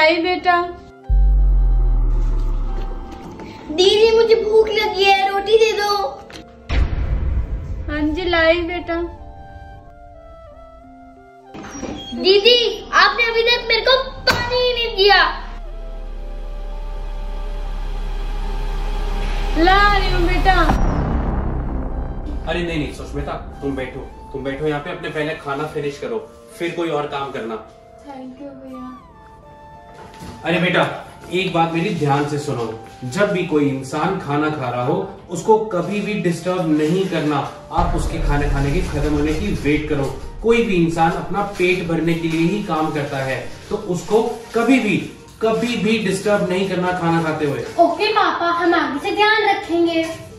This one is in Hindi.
लाई बेटा। दीदी मुझे भूख लगी है, रोटी दे दो। हाँ जी लाई बेटा। दीदी आपने अभी तक मेरे को पानी ही नहीं दिया। ला रही हूँ बेटा। अरे नहीं सुष्मिता, तुम बैठो यहाँ पे, अपने पहले खाना फिनिश करो, फिर कोई और काम करना। थैंक यू भैया। अरे बेटा एक बात मेरी ध्यान से सुनो, जब भी कोई इंसान खाना खा रहा हो उसको कभी भी डिस्टर्ब नहीं करना। आप उसके खाने के खत्म होने की वेट करो। कोई भी इंसान अपना पेट भरने के लिए ही काम करता है, तो उसको कभी भी डिस्टर्ब नहीं करना खाना खाते हुए। ओके पापा, हम आगे से ध्यान रखेंगे।